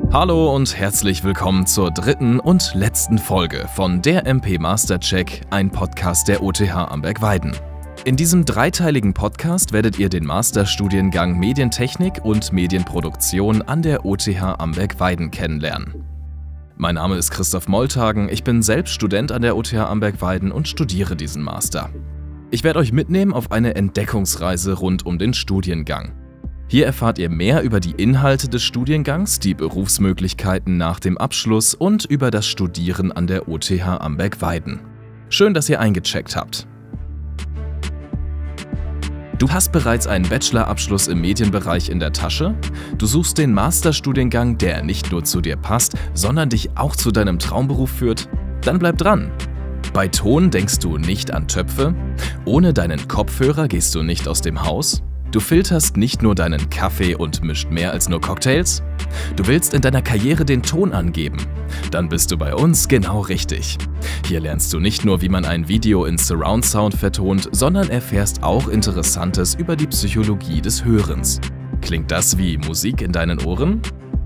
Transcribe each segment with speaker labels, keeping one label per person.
Speaker 1: Hallo und herzlich willkommen zur dritten und letzten Folge von der MP Mastercheck, ein Podcast der OTH Amberg-Weiden. In diesem dreiteiligen Podcast werdet ihr den Masterstudiengang Medientechnik und Medienproduktion an der OTH Amberg-Weiden kennenlernen. Mein Name ist Christoph Moltagen, ich bin selbst Student an der OTH Amberg-Weiden und studiere diesen Master. Ich werde euch mitnehmen auf eine Entdeckungsreise rund um den Studiengang. Hier erfahrt ihr mehr über die Inhalte des Studiengangs, die Berufsmöglichkeiten nach dem Abschluss und über das Studieren an der OTH Amberg-Weiden. Schön, dass ihr eingecheckt habt. Du hast bereits einen Bachelorabschluss im Medienbereich in der Tasche? Du suchst den Masterstudiengang, der nicht nur zu dir passt, sondern dich auch zu deinem Traumberuf führt? Dann bleib dran! Bei Ton denkst du nicht an Töpfe? Ohne deinen Kopfhörer gehst du nicht aus dem Haus? Du filterst nicht nur deinen Kaffee und mischt mehr als nur Cocktails? Du willst in deiner Karriere den Ton angeben? Dann bist du bei uns genau richtig. Hier lernst du nicht nur, wie man ein Video in Surround Sound vertont, sondern erfährst auch Interessantes über die Psychologie des Hörens. Klingt das wie Musik in deinen Ohren?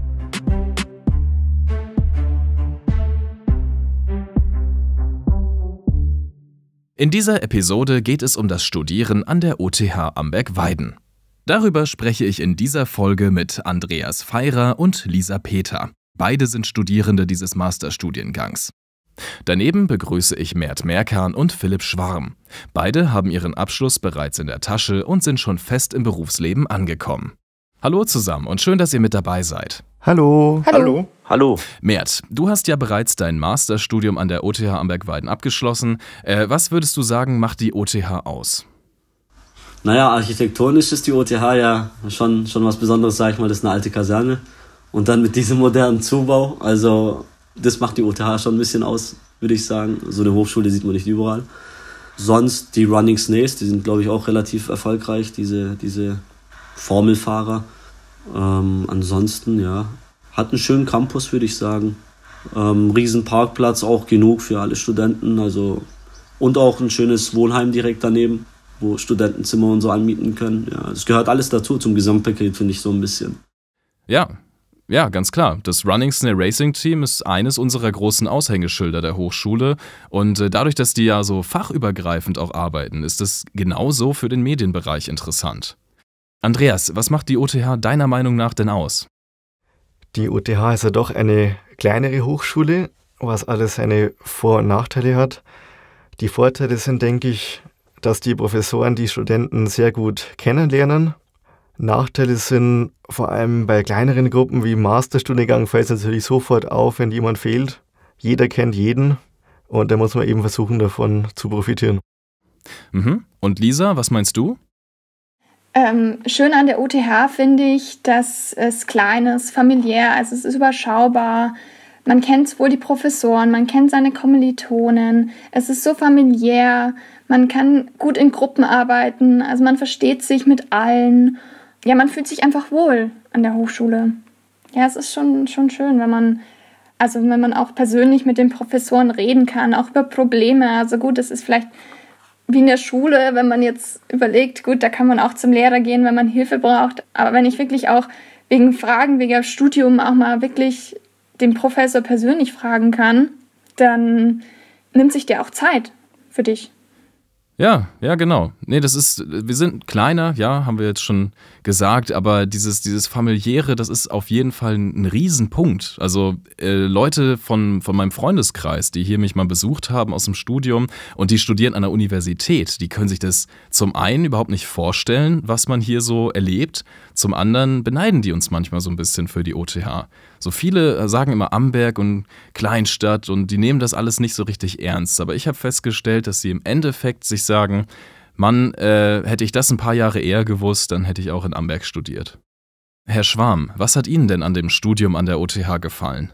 Speaker 1: In dieser Episode geht es um das Studieren an der OTH Amberg-Weiden. Darüber spreche ich in dieser Folge mit Andreas Feirer und Lisa Peter. Beide sind Studierende dieses Masterstudiengangs. Daneben begrüße ich Mert Merkan und Philipp Schwarm. Beide haben ihren Abschluss bereits in der Tasche und sind schon fest im Berufsleben angekommen. Hallo zusammen und schön, dass ihr mit dabei seid.
Speaker 2: Hallo.
Speaker 3: Hallo.
Speaker 4: Hallo.
Speaker 1: Mert, du hast ja bereits dein Masterstudium an der OTH Amberg-Weiden abgeschlossen. Was würdest du sagen, macht die OTH aus?
Speaker 4: Naja, architektonisch ist die OTH ja schon was Besonderes, sag ich mal. Das ist eine alte Kaserne. Und dann mit diesem modernen Zubau, also das macht die OTH schon ein bisschen aus, würde ich sagen. So eine Hochschule sieht man nicht überall. Sonst die Running Snails, die sind, glaube ich, auch relativ erfolgreich, diese Formelfahrer. Ansonsten, ja, hat einen schönen Campus, würde ich sagen. Riesen Parkplatz, auch genug für alle Studenten. Also, und auch ein schönes Wohnheim direkt daneben, wo Studenten Zimmer und so anmieten können. Ja, es gehört alles dazu, zum Gesamtpaket, finde ich so ein bisschen.
Speaker 1: Ja, ganz klar. Das Running Snail Racing Team ist eines unserer großen Aushängeschilder der Hochschule. Und dadurch, dass die ja so fachübergreifend auch arbeiten, ist es genauso für den Medienbereich interessant. Andreas, was macht die OTH deiner Meinung nach denn aus?
Speaker 2: Die OTH ist ja doch eine kleinere Hochschule, was alles seine Vor- und Nachteile hat. Die Vorteile sind, denke ich, dass die Professoren die Studenten sehr gut kennenlernen. Nachteile sind vor allem bei kleineren Gruppen wie im Masterstudiengang fällt es natürlich sofort auf, wenn jemand fehlt. Jeder kennt jeden und da muss man eben versuchen, davon zu profitieren.
Speaker 1: Und Lisa, was meinst du?
Speaker 3: Schön an der OTH finde ich, dass es klein ist, familiär, also es ist überschaubar. Man kennt sowohl die Professoren, man kennt seine Kommilitonen. Es ist so familiär, man kann gut in Gruppen arbeiten, also man versteht sich mit allen. Ja, man fühlt sich einfach wohl an der Hochschule. Ja, es ist schon schön, wenn man auch persönlich mit den Professoren reden kann, auch über Probleme. Also gut, es ist vielleicht wie in der Schule, wenn man jetzt überlegt, gut, da kann man auch zum Lehrer gehen, wenn man Hilfe braucht. Aber wenn ich wirklich auch wegen Fragen, wegen Studium auch mal wirklich den Professor persönlich fragen kann, dann nimmt sich der auch Zeit für dich.
Speaker 1: Ja, genau. Nee, wir sind kleiner, ja, haben wir jetzt schon gesagt, aber dieses familiäre, das ist auf jeden Fall ein Riesenpunkt. Also Leute von meinem Freundeskreis, die hier mich mal besucht haben aus dem Studium und die studieren an der Universität, die können sich das zum einen überhaupt nicht vorstellen, was man hier so erlebt, zum anderen beneiden die uns manchmal so ein bisschen für die OTH. So viele sagen immer Amberg und Kleinstadt und die nehmen das alles nicht so richtig ernst, aber ich habe festgestellt, dass sie im Endeffekt sich sagen, Mann, hätte ich das ein paar Jahre eher gewusst, dann hätte ich auch in Amberg studiert. Herr Schwarm, was hat Ihnen denn an dem Studium an der OTH gefallen?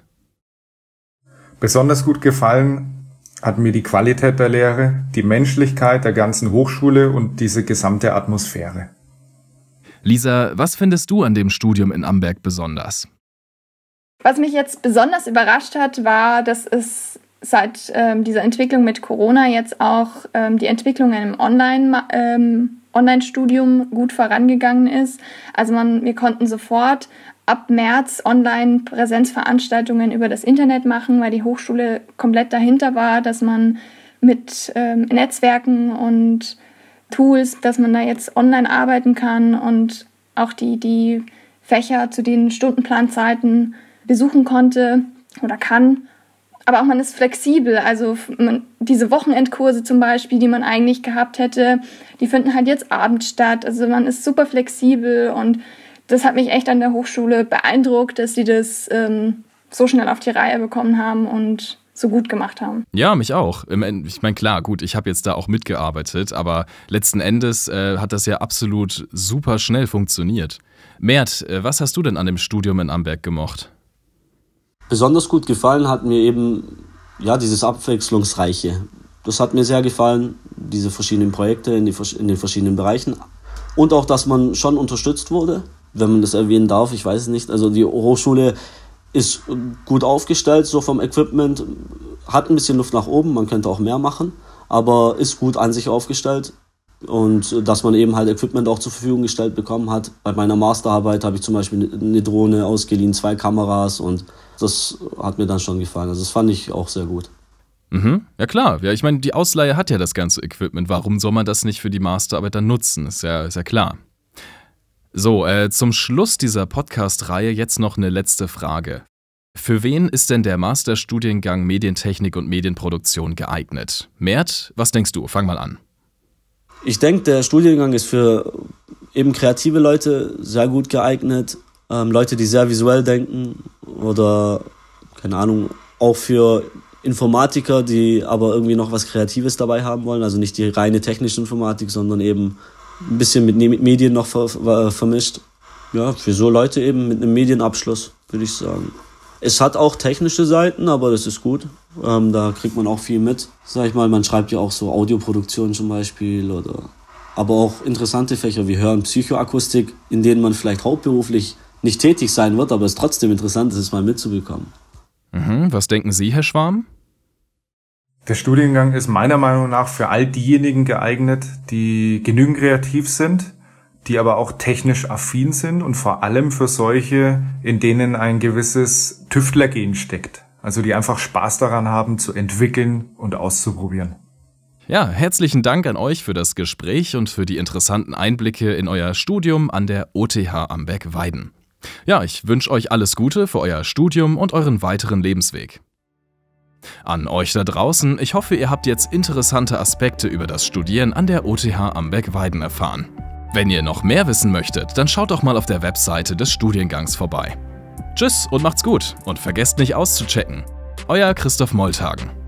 Speaker 5: Besonders gut gefallen hat mir die Qualität der Lehre, die Menschlichkeit der ganzen Hochschule und diese gesamte Atmosphäre.
Speaker 1: Lisa, was findest du an dem Studium in Amberg besonders?
Speaker 3: Was mich jetzt besonders überrascht hat, war, dass es seit dieser Entwicklung mit Corona jetzt auch die Entwicklungen im Online Online-Studium gut vorangegangen ist. Also wir konnten sofort ab März Online-Präsenzveranstaltungen über das Internet machen, weil die Hochschule komplett dahinter war, dass man mit Netzwerken und Tools, dass man da jetzt online arbeiten kann und auch die Fächer zu den Stundenplanzeiten besuchen konnte oder kann. Aber auch man ist flexibel, also diese Wochenendkurse zum Beispiel, die man eigentlich gehabt hätte, die finden halt jetzt abends statt. Also man ist super flexibel und das hat mich echt an der Hochschule beeindruckt, dass sie das so schnell auf die Reihe bekommen haben und so gut gemacht haben.
Speaker 1: Ja, mich auch. Ich meine, klar, gut, ich habe jetzt da auch mitgearbeitet, aber letzten Endes hat das ja absolut super schnell funktioniert. Mert, was hast du denn an dem Studium in Amberg gemocht?
Speaker 4: Besonders gut gefallen hat mir eben dieses Abwechslungsreiche. Das hat mir sehr gefallen, diese verschiedenen Projekte in den verschiedenen Bereichen. Und auch, dass man schon unterstützt wurde, wenn man das erwähnen darf, ich weiß es nicht. Also die Hochschule ist gut aufgestellt, so vom Equipment, hat ein bisschen Luft nach oben, man könnte auch mehr machen, aber ist gut an sich aufgestellt. Und dass man eben halt Equipment auch zur Verfügung gestellt bekommen hat. Bei meiner Masterarbeit habe ich zum Beispiel eine Drohne ausgeliehen, 2 Kameras und das hat mir dann schon gefallen. Also das fand ich auch sehr gut.
Speaker 1: Mhm, ja klar. Ja, ich meine, die Ausleihe hat ja das ganze Equipment. Warum soll man das nicht für die Masterarbeit dann nutzen? Ist ja klar. So, zum Schluss dieser Podcast-Reihe jetzt noch eine letzte Frage. Für wen ist denn der Masterstudiengang Medientechnik und Medienproduktion geeignet? Mert, was denkst du? Fang mal an.
Speaker 4: Ich denke, der Studiengang ist für eben kreative Leute sehr gut geeignet. Leute, die sehr visuell denken oder, keine Ahnung, auch für Informatiker, die aber irgendwie noch was Kreatives dabei haben wollen. Also nicht die reine technische Informatik, sondern eben ein bisschen mit Medien noch vermischt. Ja, für so Leute eben mit einem Medienabschluss, würde ich sagen. Es hat auch technische Seiten, aber das ist gut. Da kriegt man auch viel mit. Sag ich mal, man schreibt ja auch so Audioproduktion zum Beispiel aber auch interessante Fächer wie Hör- und Psychoakustik, in denen man vielleicht hauptberuflich nicht tätig sein wird, aber es trotzdem interessant ist, es mal mitzubekommen.
Speaker 1: Mhm, was denken Sie, Herr Schwarm?
Speaker 5: Der Studiengang ist meiner Meinung nach für all diejenigen geeignet, die genügend kreativ sind, die aber auch technisch affin sind und vor allem für solche, in denen ein gewisses Tüftlergehen steckt. Also die einfach Spaß daran haben, zu entwickeln und auszuprobieren.
Speaker 1: Ja, herzlichen Dank an euch für das Gespräch und für die interessanten Einblicke in euer Studium an der OTH Amberg-Weiden. Ja, ich wünsche euch alles Gute für euer Studium und euren weiteren Lebensweg. An euch da draußen, ich hoffe, ihr habt jetzt interessante Aspekte über das Studieren an der OTH Amberg-Weiden erfahren. Wenn ihr noch mehr wissen möchtet, dann schaut doch mal auf der Webseite des Studiengangs vorbei. Tschüss und macht's gut und vergesst nicht auszuchecken. Euer Christoph Molthagen.